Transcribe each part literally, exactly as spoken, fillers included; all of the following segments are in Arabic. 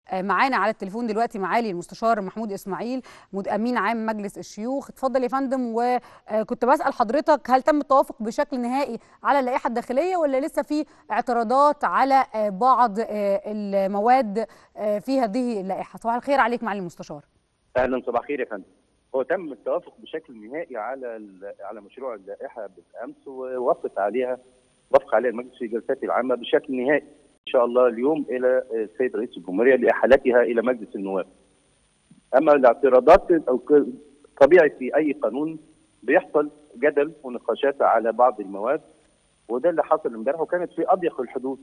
معانا على التليفون دلوقتي معالي المستشار محمود اسماعيل امين عام مجلس الشيوخ. اتفضل يا فندم. وكنت بسأل حضرتك هل تم التوافق بشكل نهائي على اللائحة الداخلية ولا لسه في اعتراضات على بعض المواد في هذه اللائحة؟ صباح الخير عليك معالي المستشار. اهلا، صباح الخير يا فندم. هو تم التوافق بشكل نهائي على على مشروع اللائحة بالامس، ووافق عليها وافق عليها المجلس في جلساته العامة بشكل نهائي ان شاء الله اليوم الى السيد رئيس الجمهوريه لاحالتها الى مجلس النواب. اما الاعتراضات او طبيعي في اي قانون بيحصل جدل ونقاشات على بعض المواد، وده اللي حصل امبارح وكانت في اضيق الحدود.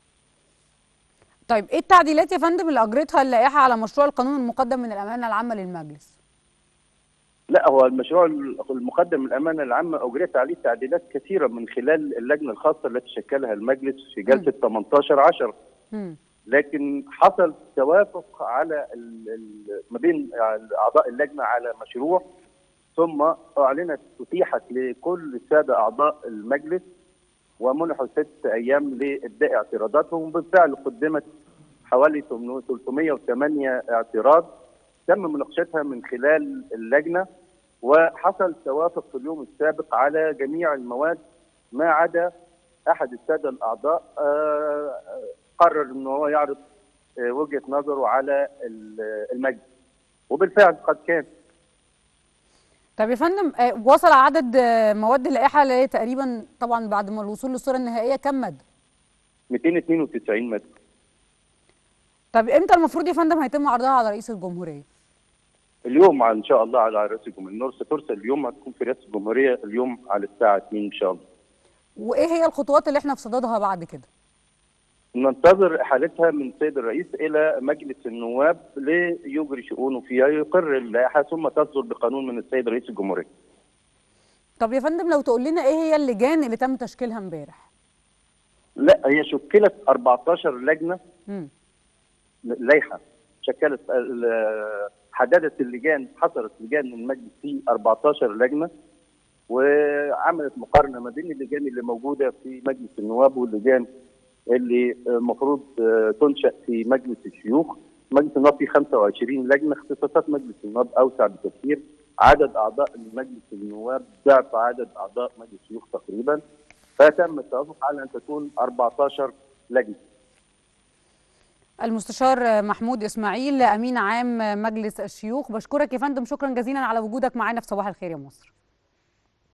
طيب ايه التعديلات يا فندم اللي اجرتها اللائحه على مشروع القانون المقدم من الامانه العامه للمجلس؟ لا، هو المشروع المقدم من الامانه العامه اجريت عليه تعديلات كثيره من خلال اللجنه الخاصه التي شكلها المجلس في جلسه ثمانية عشر عشرة، لكن حصل توافق على ما بين اعضاء اللجنه على مشروع، ثم اعلنت اتيحت لكل الساده اعضاء المجلس ومنحوا ست ايام لابداء اعتراضاتهم، وبالفعل قدمت حوالي ثلاثمائة وثمانية اعتراض تم مناقشتها من خلال اللجنه، وحصل توافق في اليوم السابق على جميع المواد ما عدا احد الساده الاعضاء قرر ان هو يعرض وجهه نظره على المجلس، وبالفعل قد كان. طب يا فندم، وصل عدد مواد اللائحه تقريبا طبعا بعد ما الوصول للصوره النهائيه كم ماده؟ مئتين واثنين وتسعين ماده. طب امتى المفروض يا فندم هيتم عرضها على رئيس الجمهوريه؟ اليوم ان شاء الله على رئيس الجمهوريه، سترسل اليوم، هتكون في رئاسه الجمهوريه اليوم على الساعه اتنين ان شاء الله. وايه هي الخطوات اللي احنا في صددها بعد كده؟ ننتظر احالتها من السيد الرئيس الى مجلس النواب ليجري شؤونه فيها، يقر اللائحه ثم تصدر بقانون من السيد رئيس الجمهوريه. طب يا فندم لو تقول لنا ايه هي اللجان اللي تم تشكيلها امبارح؟ لا، هي شكلت أربعة عشر لجنه. امم لائحه شكلت حددت اللجان، حصرت لجان المجلس في أربعة عشر لجنه، وعملت مقارنه ما بين اللجان اللي موجوده في مجلس النواب واللجان اللي المفروض تنشأ في مجلس الشيوخ. مجلس النواب فيه خمسة وعشرين لجنه، اختصاصات مجلس النواب اوسع بكثير، عدد اعضاء مجلس النواب ضعف عدد اعضاء مجلس الشيوخ تقريبا، فتم التوافق على ان تكون أربعة عشر لجنه. المستشار محمود اسماعيل امين عام مجلس الشيوخ، بشكرك يا فندم شكرا جزيلا على وجودك معنا في صباح الخير يا مصر.